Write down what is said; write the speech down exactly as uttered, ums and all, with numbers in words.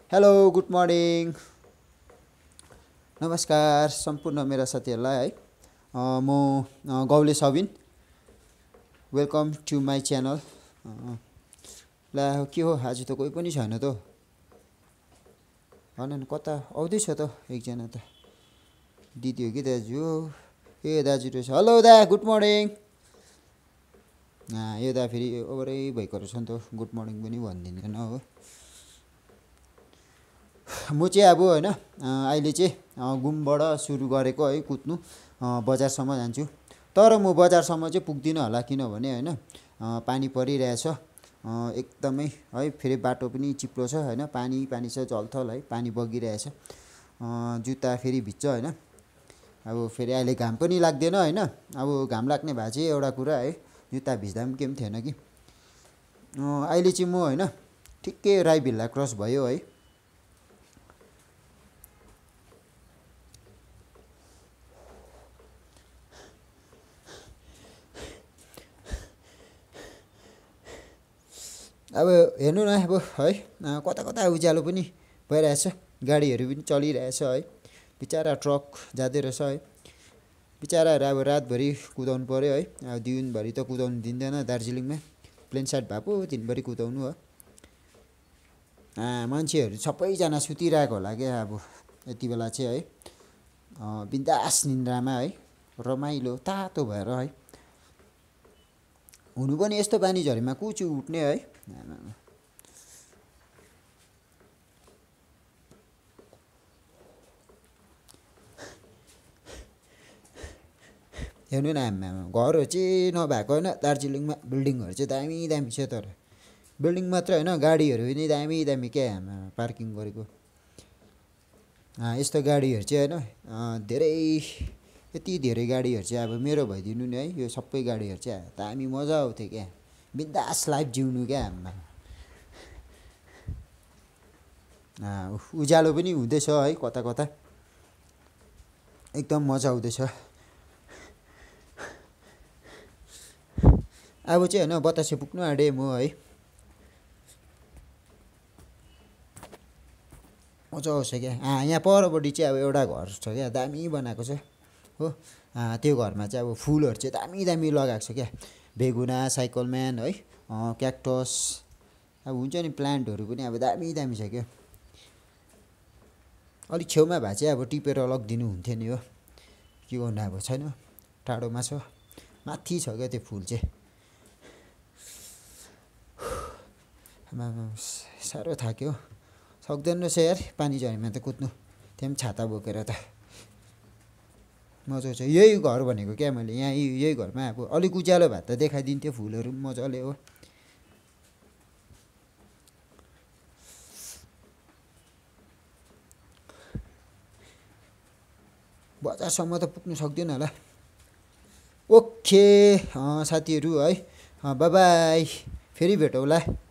hello good morning नमस्कार सम्पूर्ण मेरा साथीहरूलाई है अ, म अ, Gaule Sabin welcome to my channel ला के हो आज त कोही पनि छैन त भन न कता आउँदैछ त एकजना त दिदी हो कि दाजु हो ए दाजु रहेछ हेलो दा गुड मर्निङ यो दा फेरि ओभरै भएको रहेछ नि त गुड मर्निङ पनि भनिदिँदैन हो म चाहिँ अब होइन अहिले चाहिँ घुमबाट सुरु गरेको है कुद्नु बजारसम्म जान्छु तर म बजारसम्म चाहिँ पुग्दिनँ होला किनभने होइन पानी परिरहेछ एकदमै है फेरि बाटो पनि चिप्लो छ होइन पानी पानी छ जलथल है पानी बगिरहेछ जुत्ता फेरि भिज्छ होइन अब फेरि अहिले घाम पनि लाग्दैन होइन अब घाम लाग्ने भए चाहिँ एउटा कुरा है जुत्ता भिज्दा पनि केही पनि थिएन कि अहिले चाहिँ म होइन ठिक्कै राई भिल्ला क्रस भयो है अब हेर्नु न अब है कता कता उज्यालो पनि भइरहेछ गाडीहरू पनि चलिरहेछ है बिचरा ट्रक जाँदै रहेछ है बिचराहरू अब रातभरि कुदाउनु पऱ्यो है अब दिनभरि त कुदाउनु दिँदैन दार्जिलिङमा प्लेन साइड भए पो दिनभरि कुदाउनु हो मान्छेहरू सबैजना सुतिरहेको होला क्या अब यति बेला चाहिँ है बिन्दास निन्द्रामा है रमाइलो तातो भएर है हुनु पनि यस्तो पानी झरीमा कुचु उठ्ने है हेर्नु न आमा घरहरू चाहिँ नभएको होइन दार्जिलिङमा बिल्डिङहरू चाहिँ दामी दामी छ तर बिल्डिङ मात्र होइन गाडीहरू पनि दामी दामी क्या आमा पार्किङ गरेको यस्तो गाडीहरू चाहिँ होइन धेरै यति धेरै गाडीहरू चाहिँ अब मेरो भइदिनु नि है यो सबै गाडीहरू चाहिँ दामी मजा आउँथ्यो क्या बिन्दास लाइफ जिउनु क्या आमा उज्यालो पनि हुँदैछ है कता कता एकदम मजा आउँदैछ अब चाहिँ होइन बतासे पुग्नु आँटे म है मजा आउँछ क्या यहाँ परपट्टि चाहिँ अब एउटा घर छ क्या दामी बनाएको छ हो त्यो घरमा चाहिँ अब फुलहरू चाहिँ दामी दामी लगाएको छ क्या बेगुना साइकलम्यान है क्याक्टस अब हुन्छ नि प्लान्टहरू पनि अब दामी दामी छ क्या अलिक छेउमा भए चाहिँ अब टिपेर लगिदिनु हुन्थ्यो नि हो के गर्नु अब छैन टाढोमा छ माथि छ क्या त्यो फुल चाहिँ साह्रो थाक्यो सक्दैन रहेछ यार पानी झरीमा त कुद्नु त्यहाँ पनि छाता बोकेर त मजा छ यही घर भनेको क्या मैले यहाँ यही घरमा अब अलिक उज्यालो भए त देखाइदिन्थ्यो फुलहरू पनि मजाले हो बजारसम्म त पुग्नु सक्दैन होला ओके साथीहरू है बाई बाई फेरि भेटौँला